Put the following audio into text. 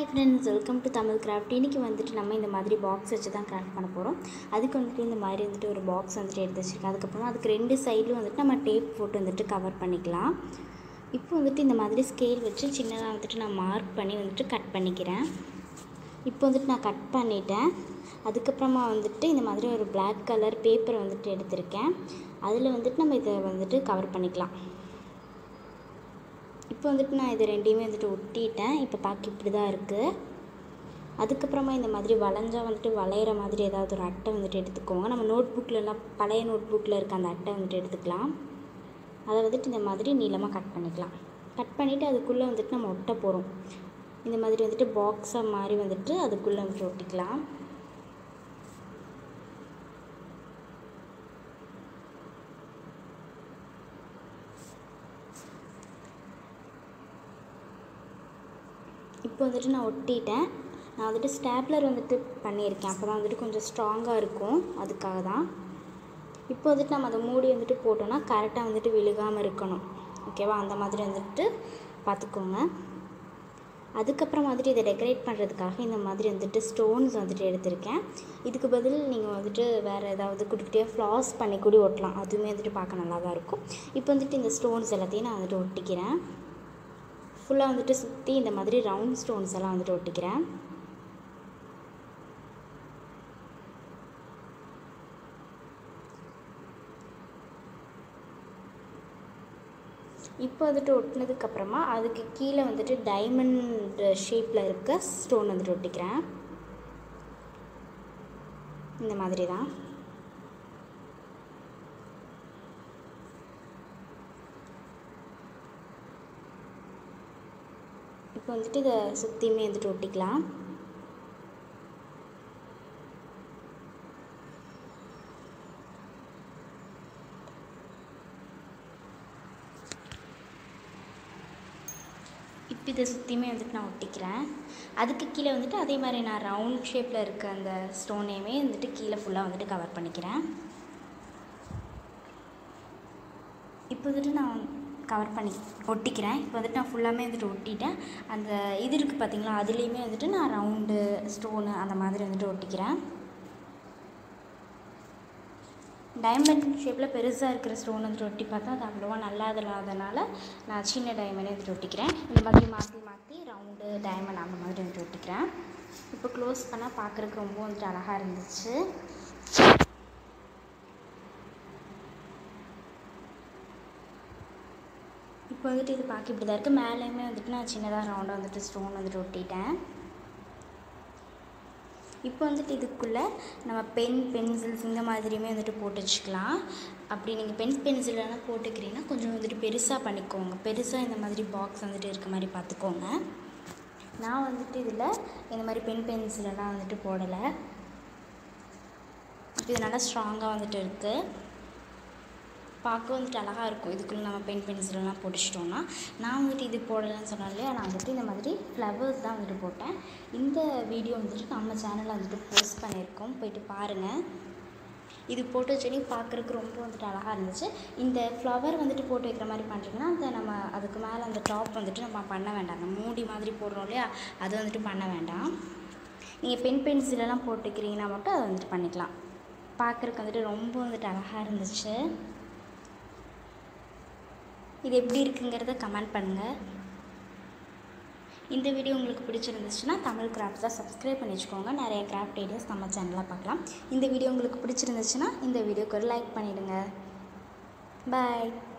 Hi friends, welcome to Tamil Craft. இன்னைக்கு வந்துட்டு நம்ம இந்த மாதிரி பாக்ஸ் வச்சு தான் கிராஃப்ட் பண்ண போகிறோம். அதுக்கு வந்துட்டு இந்த மாதிரி வந்துட்டு ஒரு பாக்ஸ் வந்துட்டு எடுத்து வச்சுருக்கேன். அதுக்கப்புறமா அதுக்கு ரெண்டு சைடிலும் வந்துட்டு நம்ம டேப் போட்டு வந்துட்டு கவர் பண்ணிக்கலாம். இப்போ வந்துட்டு இந்த மாதிரி ஸ்கேல் வச்சு சின்னதாக வந்துட்டு நான் மார்க் பண்ணி வந்துட்டு கட் பண்ணிக்கிறேன். இப்போ வந்துட்டு நான் கட் பண்ணிட்டேன். அதுக்கப்புறமா வந்துட்டு இந்த மாதிரி ஒரு பிளாக் கலர் பேப்பரை வந்துட்டு எடுத்திருக்கேன். அதில் வந்துட்டு நம்ம இதை வந்துட்டு கவர் பண்ணிக்கலாம். இப்போ வந்துட்டு நான் இது ரெண்டையுமே வந்துட்டு ஒட்டிட்டேன். இப்போ பார்க்க இப்படி தான் இருக்குது. அதுக்கப்புறமா இந்த மாதிரி வளைஞ்சால் வந்துட்டு வளையிற மாதிரி ஏதாவது ஒரு அட்டை வந்துட்டு எடுத்துக்கோங்க. நம்ம நோட்புக்கிலலாம் பழைய நோட்புக்கில் இருக்க அந்த அட்டை வந்துட்டு எடுத்துக்கலாம். அதை வந்துட்டு இந்த மாதிரி நீளமாக கட் பண்ணிக்கலாம். கட் பண்ணிவிட்டு அதுக்குள்ளே வந்துட்டு நம்ம ஒட்ட போகிறோம். இந்த மாதிரி வந்துட்டு பாக்ஸை மாதிரி வந்துட்டு அதுக்குள்ளே வந்துட்டு ஒட்டிக்கலாம். இப்போ வந்துட்டு நான் ஒட்டிட்டேன். நான் வந்துட்டு ஸ்டாப்லர் வந்துட்டு பண்ணியிருக்கேன். அப்போ தான் வந்துட்டு கொஞ்சம் ஸ்ட்ராங்காக இருக்கும். அதுக்காக தான். இப்போ வந்துட்டு நம்ம அதை மூடி வந்துட்டு போட்டோன்னா கரெக்டாக வந்துட்டு விழுகாமல் இருக்கணும். ஓகேவா? அந்த மாதிரி வந்துட்டு பார்த்துக்கோங்க. அதுக்கப்புறம் வந்துட்டு இதை டெக்கரேட் பண்ணுறதுக்காக இந்த மாதிரி வந்துட்டு ஸ்டோன்ஸ் வந்துட்டு எடுத்திருக்கேன். இதுக்கு பதில் நீங்கள் வந்துட்டு வேறு ஏதாவது குட்டிக்கிட்டே ஃப்ளாஸ் பண்ணி கூட ஒட்டலாம். அதுவுமே வந்துட்டு பார்க்க நல்லா தான் இருக்கும். இப்போ வந்துட்டு இந்த ஸ்டோன்ஸ் எல்லாத்தையும் நான் வந்துட்டு ஒட்டிக்கிறேன். ஃபுல்லாக வந்துட்டு சுற்றி இந்த மாதிரி ரவுண்ட் ஸ்டோன்ஸ் எல்லாம் வந்துட்டு ஒட்டிக்கிறேன். இப்போ வந்துட்டு ஒட்டினதுக்கப்புறமா அதுக்கு கீழே வந்துட்டு டைமண்ட் ஷேப்பில் இருக்க ஸ்டோன் வந்துட்டு ஒட்டிக்கிறேன். இந்த மாதிரி தான். இப்போ வந்துட்டு இதை சுற்றியுமே வந்துட்டு ஒட்டிக்கலாம். இப்போ இதை சுற்றியுமே வந்துட்டு நான் ஒட்டிக்கிறேன். அதுக்கு கீழே வந்துட்டு அதே மாதிரி நான் ரவுண்ட் ஷேப்பில் இருக்க அந்த ஸ்டோனையுமே வந்துட்டு கீழே ஃபுல்லாக வந்துட்டு கவர் பண்ணிக்கிறேன். இப்போ வந்துட்டு நான் கவர் பண்ணி ஒட்டிக்கிறேன். இப்போ வந்துட்டு நான் ஃபுல்லாமே வந்துட்டு ஒட்டிட்டேன். அந்த இது இருக்குது பார்த்திங்களா, அதுலேயுமே வந்துட்டு நான் ரவுண்டு ஸ்டோனு அந்த மாதிரி வந்துட்டு ஒட்டிக்கிறேன். டைமண்ட் ஷேப்பில் பெருசாக இருக்கிற ஸ்டோன் வந்துட்டு ஒட்டி பார்த்தா அது அவ்வளோவா நல்லா இல்லாதனால நான் சின்ன டைமண்டே வந்துட்டு ஒட்டிக்கிறேன். இந்த மாதிரி மாற்றி மாற்றி ரவுண்டு டைமண்ட் அந்த மாதிரி வந்துட்டு ஒட்டிக்கிறேன். இப்போ க்ளோஸ் பண்ணால் பார்க்குறதுக்கு ரொம்ப வந்துட்டு அழகாக இருந்துச்சு. இப்போ வந்துட்டு இது பார்க்க இப்படி தான் இருக்குது. மேலேயுமே வந்துட்டு நான் சின்னதாக ரவுண்டாக வந்துட்டு ஸ்டோன் வந்துட்டு ஒட்டிட்டேன். இப்போ வந்துட்டு இதுக்குள்ளே நம்ம பென்சில்ஸ் இந்த மாதிரியுமே வந்துட்டு போட்டு வச்சுக்கலாம். அப்படி நீங்கள் பென்சிலெல்லாம் போட்டுக்கிறீங்கன்னா கொஞ்சம் வந்துட்டு பெருசாக பண்ணிக்கோங்க. பெருசாக இந்த மாதிரி பாக்ஸ் வந்துட்டு இருக்க மாதிரி பார்த்துக்கோங்க. நான் வந்துட்டு இதில் இந்த மாதிரி பென்சிலெல்லாம் வந்துட்டு போடலை. இது நல்லா ஸ்ட்ராங்காக வந்துட்டு இருக்குது. பார்க்க வந்துட்டு அழகாக இருக்கும். இதுக்குள்ளே நம்ம பென்சிலெல்லாம் போட்டுச்சிட்டோன்னா. நான் வந்துட்டு இது போடலைன்னு சொன்னேன் இல்லையா, நான் வந்துட்டு இந்த மாதிரி ஃப்ளவர்ஸ் தான் வந்துட்டு போட்டேன். இந்த வீடியோ வந்துட்டு நம்ம சேனலில் வந்துட்டு போஸ்ட் பண்ணியிருக்கோம், போயிட்டு பாருங்கள். இது போட்டு வச்சோன்னே பார்க்குறதுக்கு ரொம்ப வந்துட்டு அழகாக இருந்துச்சு. இந்த ஃப்ளவர் வந்துட்டு போட்டு வைக்கிற மாதிரி பண்ணுறீங்கன்னா அந்த நம்ம அதுக்கு மேலே அந்த டாப் வந்துட்டு நம்ம பண்ண வேண்டாம். அந்த மூடி மாதிரி போடுறோம் இல்லையா, அது வந்துட்டு பண்ண வேண்டாம். நீங்கள் பென்சிலெல்லாம் போட்டுக்கிறீங்கன்னா மட்டும் அதை வந்துட்டு பண்ணிக்கலாம். பார்க்குறதுக்கு வந்துட்டு ரொம்ப வந்துட்டு அழகாக இருந்துச்சு. இது எப்படி இருக்குங்கிறத கமெண்ட் பண்ணுங்கள். இந்த வீடியோ உங்களுக்கு பிடிச்சிருந்துச்சுன்னா தமிழ் கிராஃப்ட்ஸை சப்ஸ்கிரைப் பண்ணி வச்சுக்கோங்க. நிறைய கிராஃப்ட் ஐடியாஸ் நம்ம சேனலில் பார்க்கலாம். இந்த வீடியோ உங்களுக்கு பிடிச்சிருந்துச்சுன்னா இந்த வீடியோக்கு ஒரு லைக் பண்ணிவிடுங்க. பாய்.